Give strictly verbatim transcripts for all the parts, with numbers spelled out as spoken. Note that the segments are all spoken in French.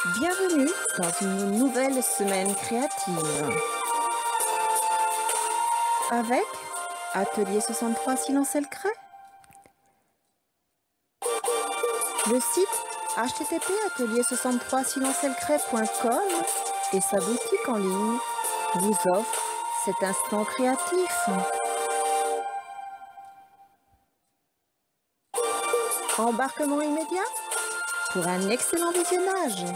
Bienvenue dans une nouvelle semaine créative. Avec Atelier soixante-trois Silencel Cray. Le site h t t p atelier soixante-trois silencel cray point com et sa boutique en ligne vous offrent cet instant créatif. Embarquement immédiat pour un excellent visionnage.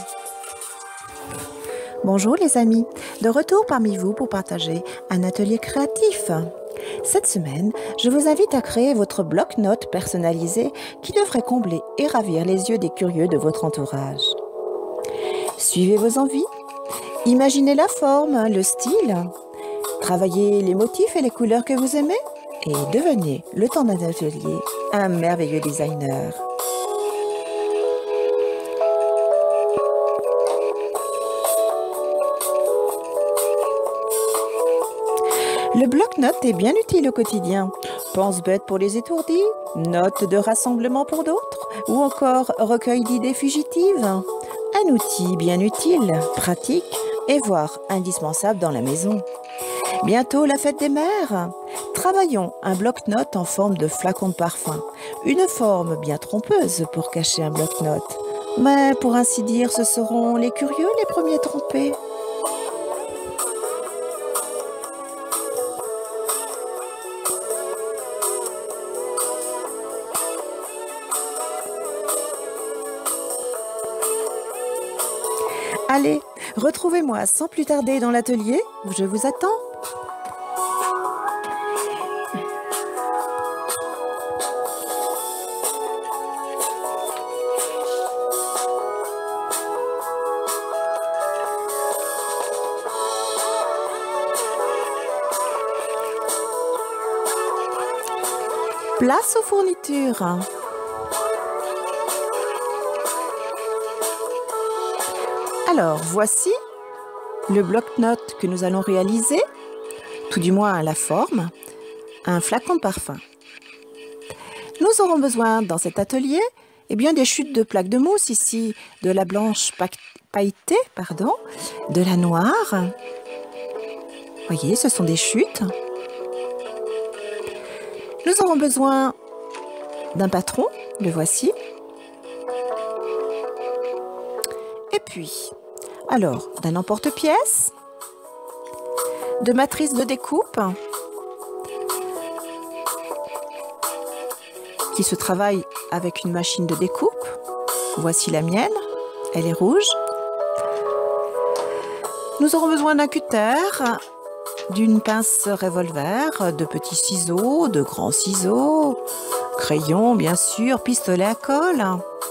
Bonjour les amis, de retour parmi vous pour partager un atelier créatif. Cette semaine, je vous invite à créer votre bloc-notes personnalisé qui devrait combler et ravir les yeux des curieux de votre entourage. Suivez vos envies, imaginez la forme, le style, travaillez les motifs et les couleurs que vous aimez et devenez, le temps d'un atelier, un merveilleux designer. Le bloc-notes est bien utile au quotidien. Pense-bête pour les étourdis, notes de rassemblement pour d'autres, ou encore recueil d'idées fugitives. Un outil bien utile, pratique et voire indispensable dans la maison. Bientôt la fête des mères. Travaillons un bloc-notes en forme de flacon de parfum. Une forme bien trompeuse pour cacher un bloc-notes. Mais pour ainsi dire, ce seront les curieux les premiers trompés. Allez, retrouvez-moi sans plus tarder dans l'atelier où je vous attends. Place aux fournitures. Alors, voici le bloc-notes que nous allons réaliser, tout du moins la forme, un flacon de parfum. Nous aurons besoin dans cet atelier eh bien, des chutes de plaques de mousse, ici de la blanche pailletée, pardon, de la noire. Voyez, ce sont des chutes. Nous aurons besoin d'un patron, le voici. Et puis, alors, d'un emporte-pièce, de matrices de découpe, qui se travaille avec une machine de découpe. Voici la mienne, elle est rouge. Nous aurons besoin d'un cutter, d'une pince revolver, de petits ciseaux, de grands ciseaux, crayon bien sûr, pistolet à colle.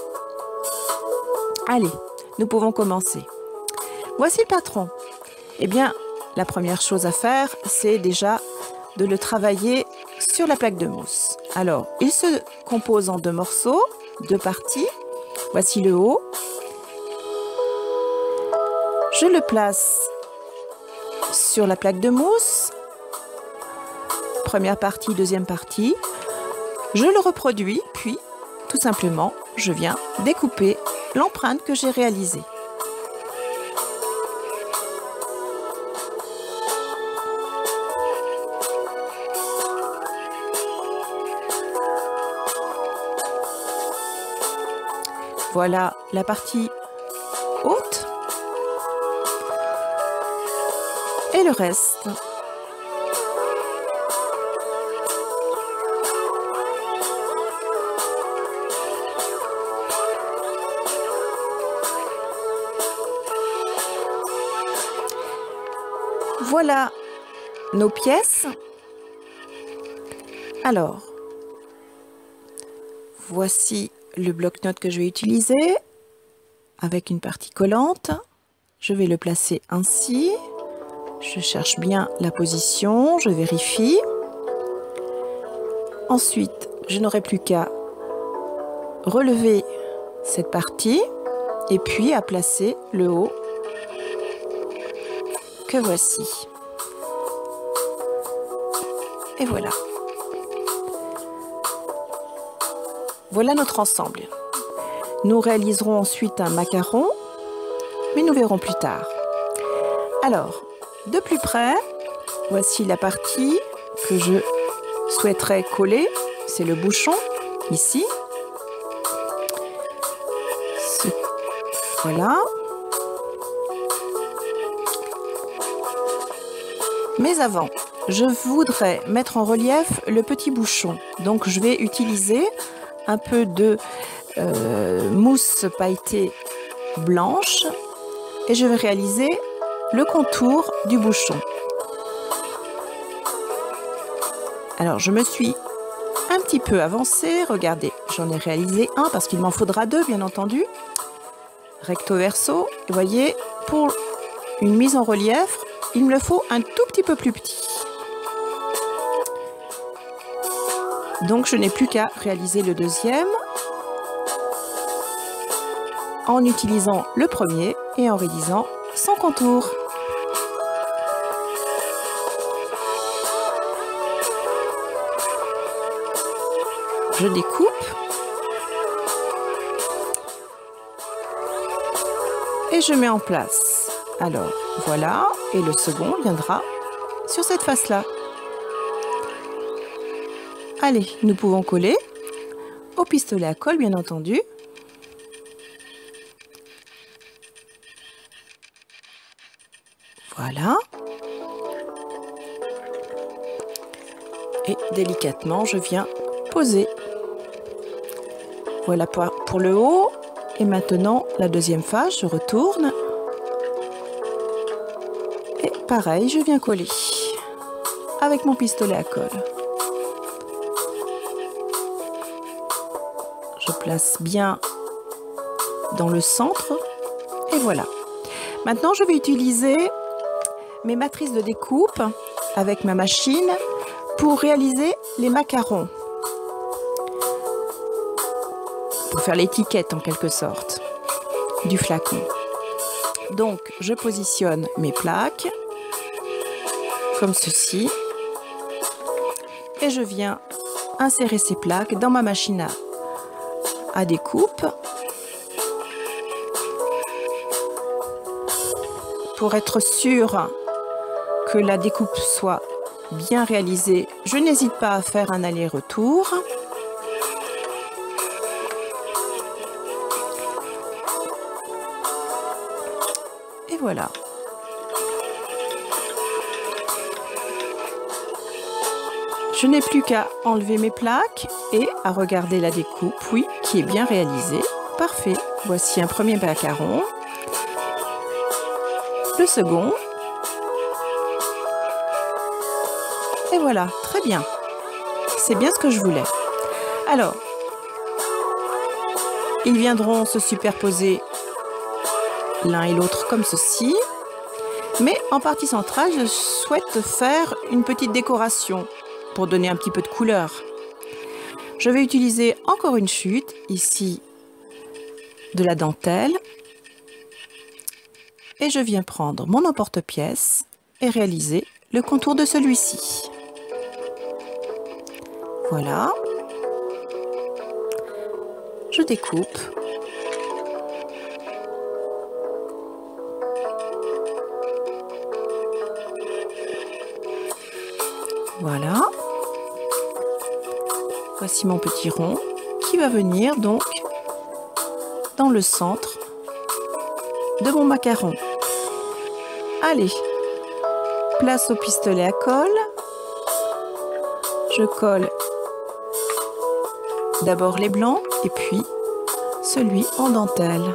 Allez, nous pouvons commencer. Voici le patron. Eh bien, la première chose à faire, c'est déjà de le travailler sur la plaque de mousse. Alors, il se compose en deux morceaux, deux parties. Voici le haut. Je le place sur la plaque de mousse. Première partie, deuxième partie. Je le reproduis, puis, tout simplement, je viens découper l'empreinte que j'ai réalisée. Voilà la partie haute et le reste. Voilà nos pièces. Alors, voici le bloc-notes que je vais utiliser avec une partie collante. Je vais le placer ainsi. Je cherche bien la position, je vérifie. Ensuite, je n'aurai plus qu'à relever cette partie et puis à placer le haut que voici. Et voilà. Voilà notre ensemble. Nous réaliserons ensuite un macaron mais nous verrons plus tard. Alors, de plus près, voici la partie que je souhaiterais coller. C'est le bouchon, ici. Ce... Voilà. Mais avant, je voudrais mettre en relief le petit bouchon. Donc, je vais utiliser un peu de euh, mousse pailletée blanche et je vais réaliser le contour du bouchon. Alors, je me suis un petit peu avancée. Regardez, j'en ai réalisé un parce qu'il m'en faudra deux, bien entendu. Recto verso. Vous voyez, pour une mise en relief, il me le faut un tout petit peu plus petit. Donc, je n'ai plus qu'à réaliser le deuxième en utilisant le premier et en réalisant son contour. Je découpe et je mets en place. Alors, voilà, et le second viendra sur cette face-là. Allez, nous pouvons coller au pistolet à colle, bien entendu. Voilà. Et délicatement, je viens poser. Voilà pour, pour le haut. Et maintenant, la deuxième face, je retourne. Et pareil, je viens coller avec mon pistolet à colle. Je place bien dans le centre. Et voilà. Maintenant, je vais utiliser mes matrices de découpe avec ma machine pour réaliser les macarons. Pour faire l'étiquette en quelque sorte du flacon. Donc, je positionne mes plaques comme ceci et je viens insérer ces plaques dans ma machine à, à découpe pour être sûr que la découpe soit bien réalisée. Je n'hésite pas à faire un aller-retour. Et voilà. Je n'ai plus qu'à enlever mes plaques et à regarder la découpe, oui, qui est bien réalisée. Parfait. Voici un premier macaron. Le second. Et voilà, très bien. C'est bien ce que je voulais. Alors, ils viendront se superposer l'un et l'autre comme ceci. Mais en partie centrale, je souhaite faire une petite décoration pour donner un petit peu de couleur. Je vais utiliser encore une chute, ici, de la dentelle. Et je viens prendre mon emporte-pièce et réaliser le contour de celui-ci. Voilà. Je découpe. Voilà. Voici mon petit rond qui va venir donc dans le centre de mon macaron. Allez, place au pistolet à colle. Je colle d'abord les blancs et puis celui en dentelle.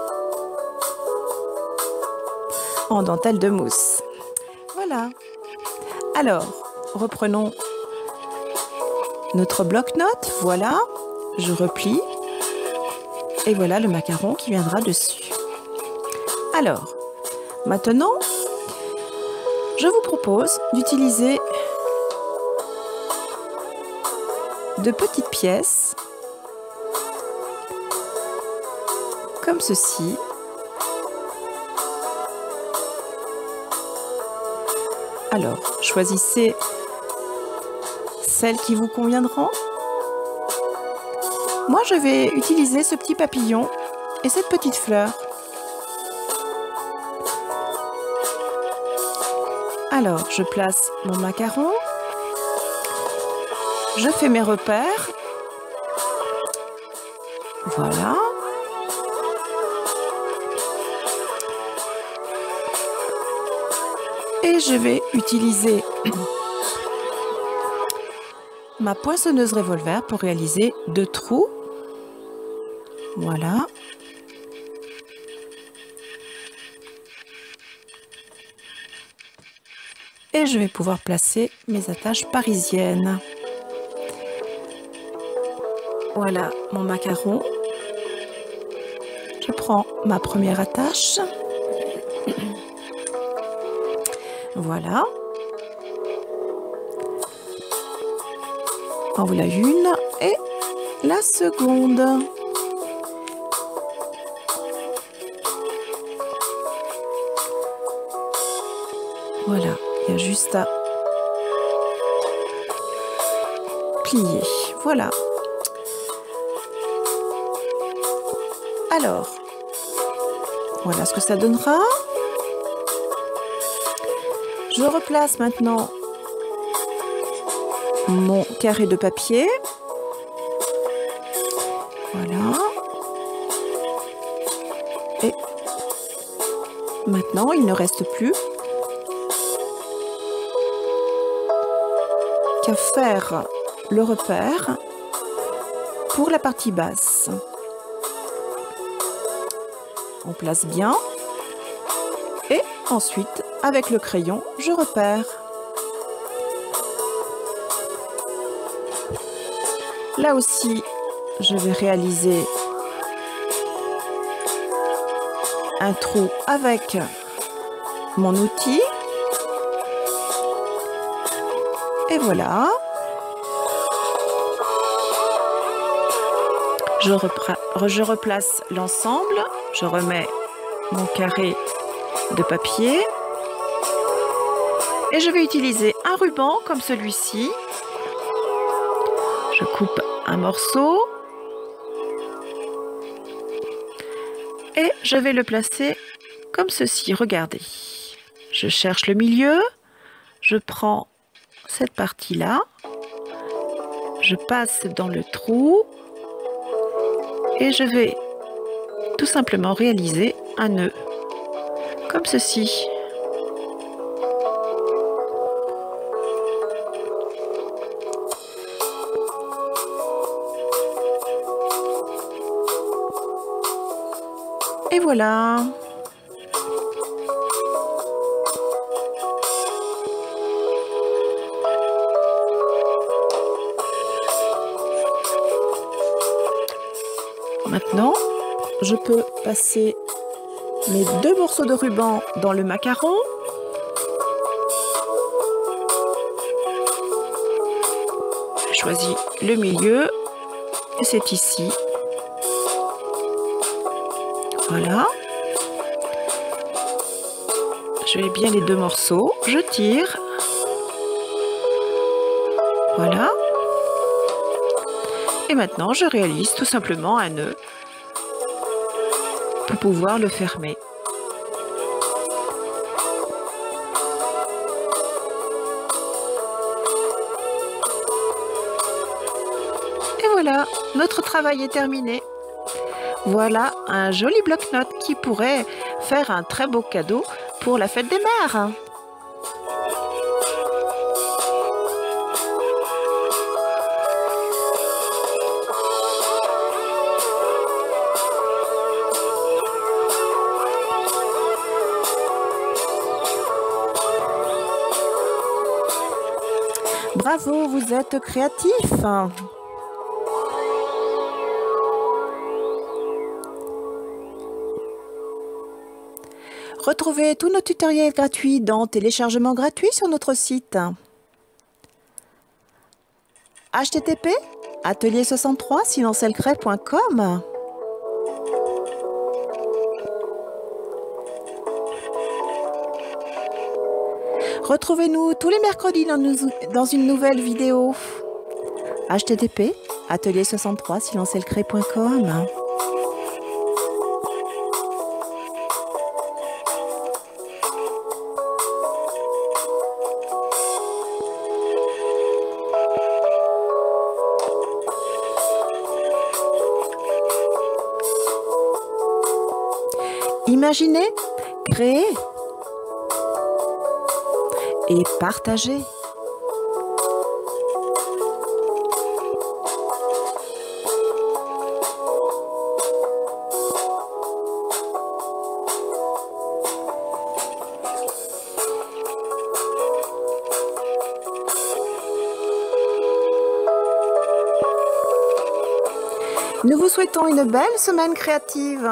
En dentelle de mousse. Voilà. Alors, reprenons notre bloc-notes. Voilà, je replie. Et voilà le macaron qui viendra dessus. Alors, maintenant, je vous propose d'utiliser de petites pièces comme ceci. Alors, choisissez celles qui vous conviendront. Moi, je vais utiliser ce petit papillon et cette petite fleur. Alors, je place mon macaron. Je fais mes repères. Voilà. Et je vais utiliser ma poinçonneuse revolver pour réaliser deux trous. Voilà. Et je vais pouvoir placer mes attaches parisiennes. Voilà mon macaron. Je prends ma première attache. Voilà. En voilà une et la seconde. Voilà, il y a juste à plier. Voilà. Alors, voilà ce que ça donnera. Je replace maintenant mon carré de papier. Voilà. Et maintenant, il ne reste plus qu'à faire le repère pour la partie basse. On place bien. Et ensuite, avec le crayon, je repère. Là aussi, je vais réaliser un trou avec mon outil. Et voilà. Je, je replace l'ensemble. Je remets mon carré de papier. Et je vais utiliser un ruban comme celui-ci. Je coupe un morceau. Et je vais le placer comme ceci. Regardez. Je cherche le milieu. Je prends cette partie-là. Je passe dans le trou. Et je vais tout simplement réaliser un nœud. Comme ceci. Et voilà. Maintenant, je peux passer mes deux morceaux de ruban dans le macaron. Je choisis le milieu et c'est ici. Voilà. Je mets bien les deux morceaux. Je tire. Voilà. Et maintenant, je réalise tout simplement un nœud pour pouvoir le fermer. Et voilà, notre travail est terminé. Voilà un joli bloc-notes qui pourrait faire un très beau cadeau pour la fête des mères. Bravo, vous êtes créatif. Retrouvez tous nos tutoriels gratuits dans téléchargement gratuit sur notre site. H T T P atelier soixante-trois silence elle crée point com. Retrouvez-nous tous les mercredis dans, nous, dans une nouvelle vidéo. H T T P atelier soixante-trois silence elle crée point com. Imaginez, créez et partagez. Nous vous souhaitons une belle semaine créative.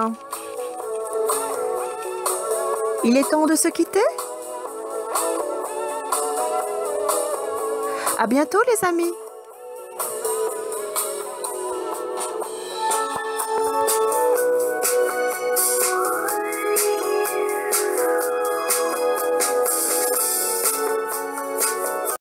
Il est temps de se quitter. À bientôt les amis.